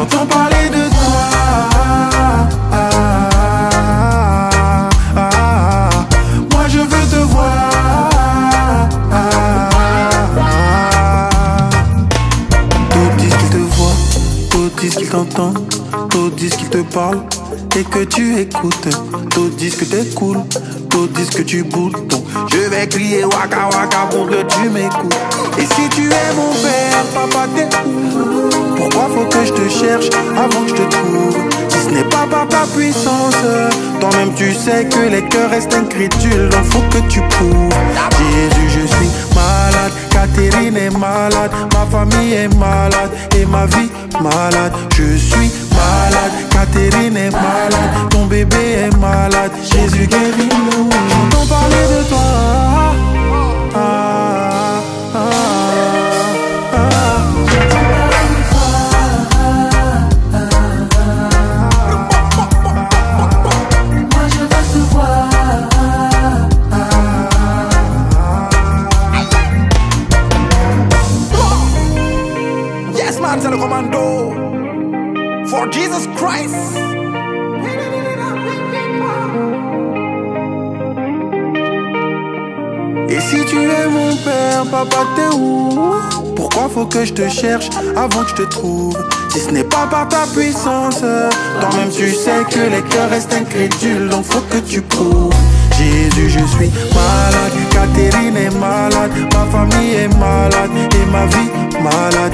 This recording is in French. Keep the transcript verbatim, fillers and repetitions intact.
J'entends parler de toi. Ah, ah, ah. Moi je veux te voir. Ah, ah. D'autres disent qu'ils te voient, d'autres disent qu'ils t'entendent, d'autres disent qu'ils te parlent et que tu écoutes. D'autres disent que t'es cool, d'autres disent que tu boules. Donc je vais crier waka waka pour que tu m'écoutes. Et si tu es mon père, papa t'es où? Pourquoi faut que je te cherche avant que je te trouve? Si ce n'est pas par ta puissance, toi-même tu sais que les cœurs restent incrédules. Donc faut que tu prouves. Jésus, je suis malade, Catherine est malade, ma famille est malade et ma vie malade. Je suis malade, Catherine est malade, ton bébé est malade. Jésus guéris-nous. J'entends parler de toi. Ah, ah, ah, ah. Moi je veux te voir. Yes man, c'est le commando for Jesus Christ. Et si tu es mon père, papa t'es où? Pourquoi faut que je te cherche avant que je te trouve? Si ce n'est pas par ta puissance, toi-même tu sais que les cœurs restent incrédules. Donc faut que tu prouves. Jésus, je suis malade, Catherine est malade, ma famille est malade et ma vie malade.